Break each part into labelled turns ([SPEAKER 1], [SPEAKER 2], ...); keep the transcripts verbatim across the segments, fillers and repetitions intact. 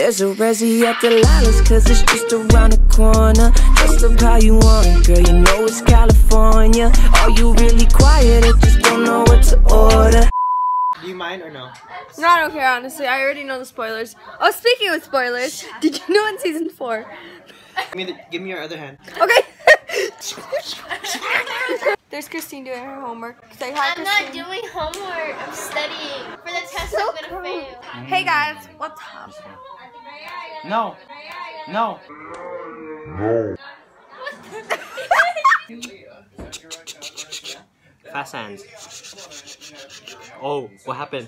[SPEAKER 1] There's a resi at the Lilas, cause it's just around the corner. Dress up how you want, girl, you know it's California. Are you really quiet or just don't know what to order?
[SPEAKER 2] Do you mind or no?
[SPEAKER 3] No, I don't care, honestly. I already know the spoilers. Oh, speaking of spoilers, did you know in season four?
[SPEAKER 2] Give me, the, give me your other hand.
[SPEAKER 3] Okay. There's Christine doing her homework. Say hi,
[SPEAKER 4] I'm
[SPEAKER 3] Christine.
[SPEAKER 4] not doing homework. I'm studying. For the test,
[SPEAKER 3] So
[SPEAKER 4] I'm gonna fail.
[SPEAKER 3] Hey guys, what's up?
[SPEAKER 2] No. No. Fast hands. Oh, what happened?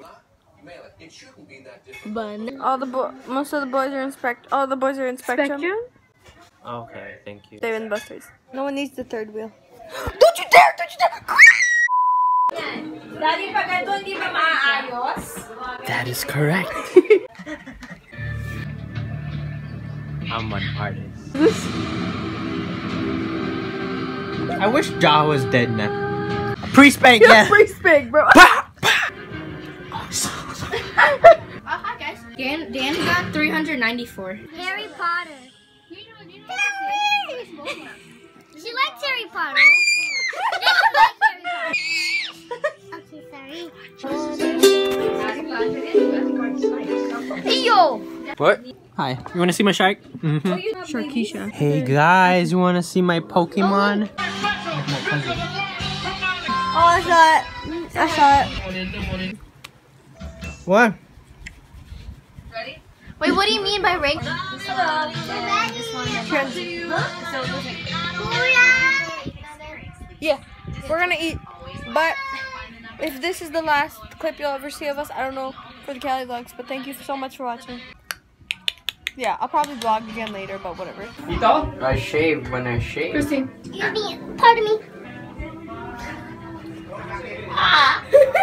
[SPEAKER 3] Bun. All the bo most of the boys are in spect. All the boys are in spectrum. spectrum?
[SPEAKER 2] Okay, thank you.
[SPEAKER 3] They're in busters. No one needs the third wheel. Don't you dare! Don't you dare!
[SPEAKER 2] That is correct. I'm an artist. I wish Ja was dead now. Pre-spank, yeah.
[SPEAKER 3] Free spank, bro.
[SPEAKER 4] Oh, hi guys. Dan, Dan got three hundred ninety-four.
[SPEAKER 5] Harry Potter. She likes Harry Potter. She doesn't like Harry Potter. Okay, sorry.
[SPEAKER 4] Hey yo!
[SPEAKER 2] What? Hi. You want to see my shark? Mm-hmm.
[SPEAKER 3] Sharkeisha.
[SPEAKER 2] Hey guys, you want to see my Pokemon?
[SPEAKER 3] Oh, I saw it. I saw it.
[SPEAKER 2] What?
[SPEAKER 4] Wait, what do you mean by rank?
[SPEAKER 3] Yeah, we're gonna eat. But if this is the last clip you'll ever see of us, I don't know for the Cali vlogs. But thank you so much for watching. Yeah, I'll probably vlog again later, but whatever.
[SPEAKER 2] I shave when I shave.
[SPEAKER 3] Christine.
[SPEAKER 5] Excuse me. Pardon me.
[SPEAKER 4] Ah!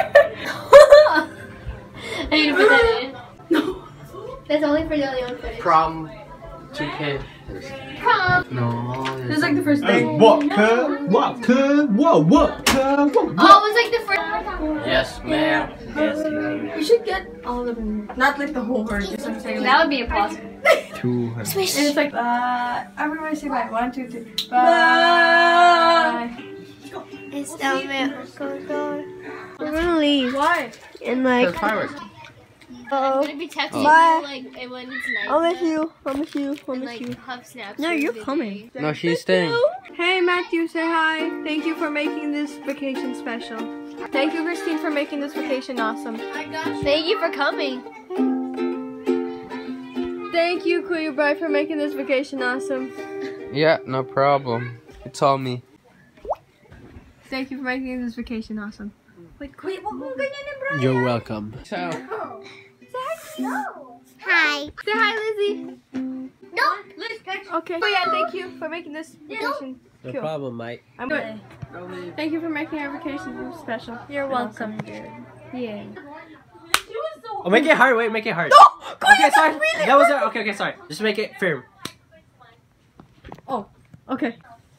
[SPEAKER 4] I need to put that in. No. That's only for the only one footage.
[SPEAKER 2] Prom two kids.
[SPEAKER 4] Prom.
[SPEAKER 2] No.
[SPEAKER 3] This is like the first day.
[SPEAKER 2] What, cuz? What, cuz? What, what, cuz? What,
[SPEAKER 4] Oh, it was like the first.
[SPEAKER 2] Yes, ma'am. Yes, ma'am.
[SPEAKER 3] You should get all of them. Not like the whole herd, just I'm saying.
[SPEAKER 4] That would be impossible.
[SPEAKER 2] Two hundred.
[SPEAKER 3] And it's like, uh, everybody say bye. One, two, three. Bye.
[SPEAKER 5] It's down there. Go, go. We're gonna leave.
[SPEAKER 3] Why?
[SPEAKER 5] And like,
[SPEAKER 2] Fireworks.
[SPEAKER 5] oh,
[SPEAKER 4] I'm gonna be texting
[SPEAKER 5] Bye.
[SPEAKER 4] you like when it's night.
[SPEAKER 5] I'll miss you. I'll miss you. I'll
[SPEAKER 4] And
[SPEAKER 5] miss
[SPEAKER 4] like
[SPEAKER 5] you.
[SPEAKER 4] huff snaps.
[SPEAKER 5] No,
[SPEAKER 4] for
[SPEAKER 5] you're
[SPEAKER 4] the
[SPEAKER 5] coming.
[SPEAKER 4] day.
[SPEAKER 2] No, she's staying.
[SPEAKER 3] Hey Matthew, say hi. Thank you for making this vacation special. Thank you, Christine, for making this vacation awesome.
[SPEAKER 4] Thank you for coming.
[SPEAKER 3] Thank you, Kuya Bride, for making this vacation awesome.
[SPEAKER 6] Yeah, no problem. It's all me.
[SPEAKER 3] Thank you for making this vacation awesome. Wait, wait, what?
[SPEAKER 2] You're welcome. So.
[SPEAKER 5] Hi.
[SPEAKER 3] Say hi, Lizzie.
[SPEAKER 5] No.
[SPEAKER 3] Okay. Oh yeah, thank you for making this vacation.
[SPEAKER 2] No
[SPEAKER 3] Cool.
[SPEAKER 2] problem, Mike.
[SPEAKER 3] I'm good. Thank you for making our vacation special.
[SPEAKER 4] You're welcome, dude.
[SPEAKER 3] Yeah.
[SPEAKER 2] Oh, make it hard. Wait, make it hard.
[SPEAKER 3] No!
[SPEAKER 2] Okay, sorry. That was it. Okay, okay, sorry. Just make it firm.
[SPEAKER 3] Oh, okay.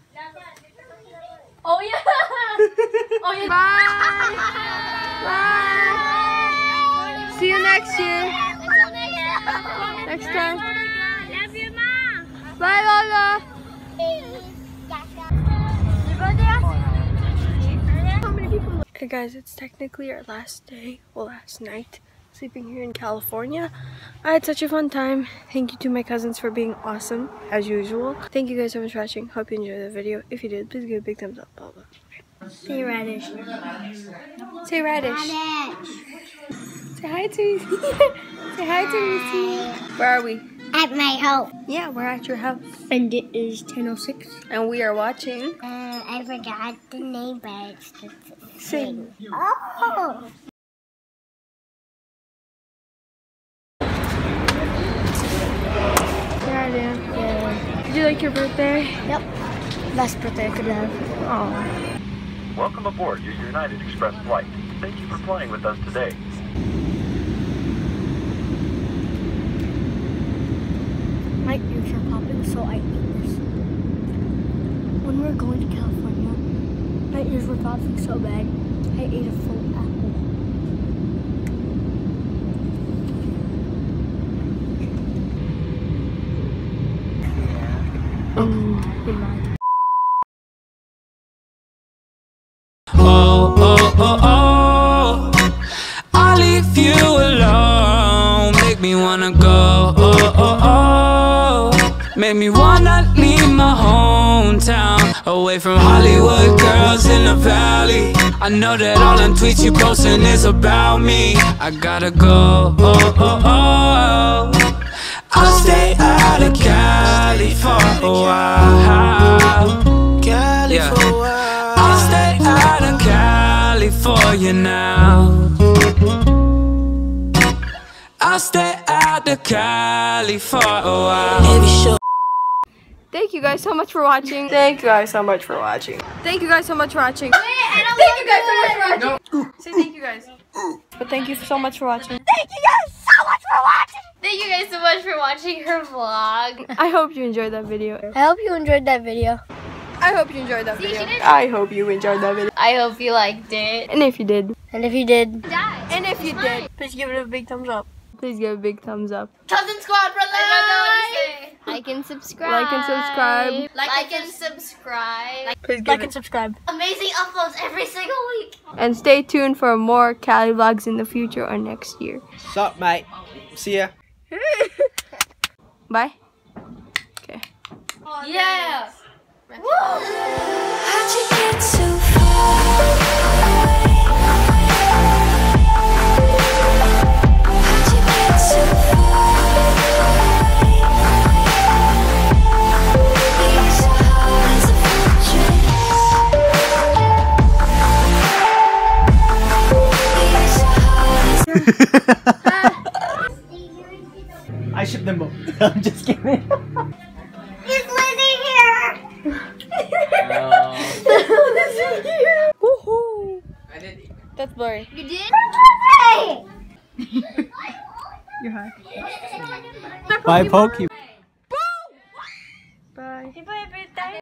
[SPEAKER 4] Oh yeah. Oh yeah.
[SPEAKER 3] Bye. Bye. See you next year. Next time.
[SPEAKER 5] Love you, Mom.
[SPEAKER 3] Bye, Lola. Okay guys, it's technically our last day, well last night, sleeping here in California. I had such a fun time. Thank you to my cousins for being awesome, as usual. Thank you guys so much for watching. Hope you enjoyed the video. If you did, please give a big thumbs up. Blah, blah. Say radish. Say radish. Say hi to me. Say hi to me. Where are we?
[SPEAKER 5] At my house.
[SPEAKER 3] Yeah, we're at your house.
[SPEAKER 5] And it is ten oh six.
[SPEAKER 3] And we are watching.
[SPEAKER 5] And I forgot the name, but it's the
[SPEAKER 3] Sing.
[SPEAKER 5] Oh!
[SPEAKER 3] Yeah, Dan. Yeah. Did you like your birthday?
[SPEAKER 5] Yep. Best birthday I could have.
[SPEAKER 3] Oh.
[SPEAKER 7] Welcome aboard your United Express flight. Thank you for flying with us today.
[SPEAKER 5] My ears are popping, so I ate this. When we were going to California, my ears were popping so bad, I ate a full apple.
[SPEAKER 8] leave you alone. Make me wanna go, oh, oh, oh. Make me wanna leave my hometown, away from Hollywood girls in the valley. I know that all them tweets you posting is about me. I gotta go, oh, oh, oh. I'll stay out of Cali for a while. Cali yeah. for a while. I'll stay out of Cali for you now. I'll stay out of Cali for a while.
[SPEAKER 3] Thank you guys so much for watching. Thank you guys so much for watching. Thank you guys so much for watching.
[SPEAKER 4] Wait, I don't thank you guys so much for watching.
[SPEAKER 3] No. Say thank you guys. But thank you so much for watching.
[SPEAKER 4] Thank you guys so much for watching. Thank you guys so much for watching her vlog.
[SPEAKER 3] I hope you enjoyed that video.
[SPEAKER 5] I hope you enjoyed that video.
[SPEAKER 3] I hope you enjoyed that
[SPEAKER 4] See,
[SPEAKER 3] video. I hope you enjoyed that video.
[SPEAKER 4] I hope you liked it.
[SPEAKER 3] And if you did.
[SPEAKER 5] And if you did.
[SPEAKER 3] And if you did, please give it a big thumbs up. Please give it a big thumbs up.
[SPEAKER 4] Cousin Squad for life! Like and subscribe.
[SPEAKER 3] Like and subscribe.
[SPEAKER 4] Like, like and subscribe.
[SPEAKER 3] Please give
[SPEAKER 5] Like
[SPEAKER 3] it.
[SPEAKER 5] and subscribe.
[SPEAKER 4] Amazing uploads every single week.
[SPEAKER 3] And stay tuned for more Cali vlogs in the future or next year.
[SPEAKER 2] Sup, mate? See ya.
[SPEAKER 3] Bye. Okay.
[SPEAKER 4] Oh, yeah.
[SPEAKER 1] How'd you get so far?
[SPEAKER 2] I ship them both. I'm just kidding.
[SPEAKER 4] Is Lizzie here?
[SPEAKER 2] No.
[SPEAKER 3] Lizzie here. Woohoo!
[SPEAKER 2] I did.
[SPEAKER 3] That's blurry.
[SPEAKER 4] You did?
[SPEAKER 3] You're high.
[SPEAKER 2] Bye, Pokey.
[SPEAKER 3] Bye.